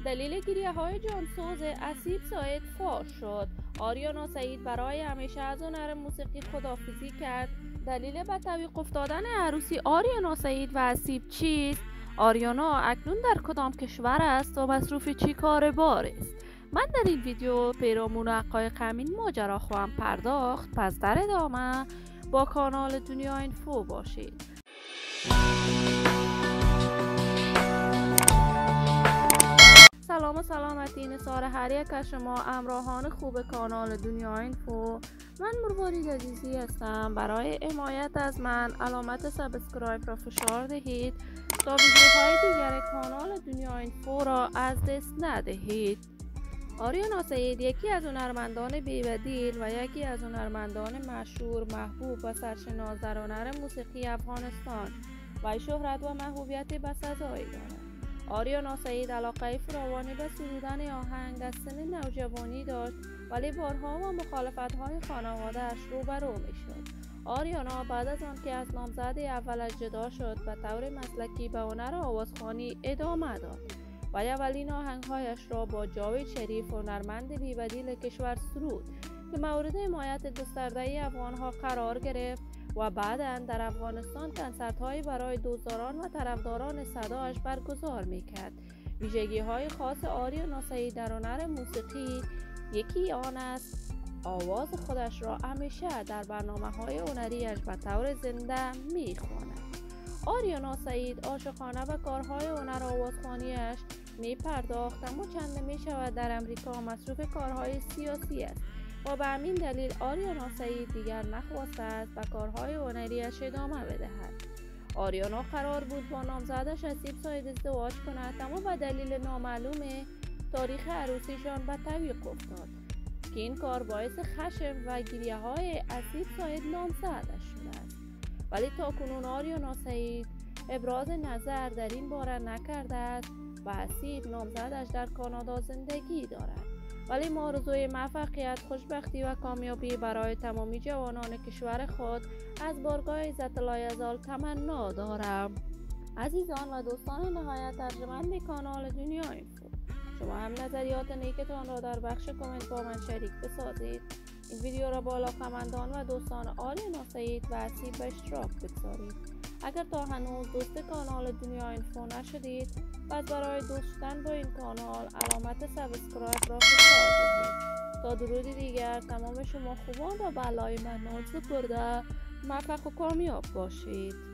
دلیل گریه‌های جانسوز اسیب سعید فاش شد. آریانا سعید برای همیشه از هنر موسیقی خداحافظی کرد. دلیل به تعویق افتادن عروسی آریانا سعید و اسیب چیست؟ آریانا اکنون در کدام کشور است و مصروف چی کار بار است؟ من در این ویدیو پیرامون حقایق همین ماجرا خواهم پرداخت، پس در ادامه با کانال دنیا اینفو باشید. سلام و سلامتی نثار هر یک از شما همراهان خوب کانال دنیا اینفو. من مروارید عزیزی هستم. برای حمایت از من علامت سابسکرایب را فشار دهید تا ویدیوهای دیگر کانال دنیا اینفو را از دست ندهید. آریانا سعید یکی از هنرمندان بی‌بدیل و یکی از هنرمندان مشهور، محبوب و سرشناس در هنر موسیقی افغانستان و شهرت و محبوبیت بسزایی دارد. آریانا سعید علاقه فراوانی به سرودن آهنگ از سن نوجوانی داشت، ولی بارها و مخالفت‌های خانواده‌اش روبرو می‌شد. آریانا بعد از آنکه از نامزد اولش جدا شد، به طور مسلکی به هنر آوازخوانی ادامه داد و اولین آهنگ‌هایش را با جاوید شریف، هنرمند بی‌بدیل کشور سرود که مورد حمایت گسترده افغان‌ها قرار گرفت و بعداً در افغانستان کنسرت‌هایی برای دوستداران و طرفداران صدایش برگزار می‌کرد. ویژگی‌های خاص آریانا سعید در هنر موسیقی یکی آن است آواز خودش را همیشه در برنامه‌های هنری‌اش به طور زنده می‌خواند. آریانا سعید عاشقانه به کارهای هنر آوازخوانی‌اش می‌پرداخت، اما چند می‌شود در امریکا مصروف کارهای سیاسی است و به همین دلیل آریانا سعید دیگر نخواسته است به کارهای هنری‌اش ادامه بدهد. آریانا قرار بود با نامزدش اسیب سعید ازدواج کند، اما به دلیل نامعلوم تاریخ عروسیشان به تعویق افتاد که این کار باعث خشم و گریه‌های اسیب سعید نامزدش شده است. ولی تاکنون آریانا سعید ابراز نظر در این باره نکرده است و اسیب نامزدش در کانادا زندگی دارد. ولی ما آرزوی موفقیت، خوشبختی و کامیابی برای تمامی جوانان کشور خود از بارگاه عزت لایزال تمنا دارم. عزیزان و دوستان نهایت ارجمند کانال دنیا اینفو، شما هم نظریات نیکتان را در بخش کامنت با من شریک بسازید. این ویدیو را با علاقه‌مندان و دوستان آریانا سعید و اسیب به اشتراک بگذارید. اگر تا هنوز دوست کانال دنیا اینفو نشدید، پس برای دوست شدن با این کانال علامت سابسکرایب را فشار دهید تا درودی دیگر تمام شما خوبان را به علای من ناز سپرده موفق و کامیاب باشید.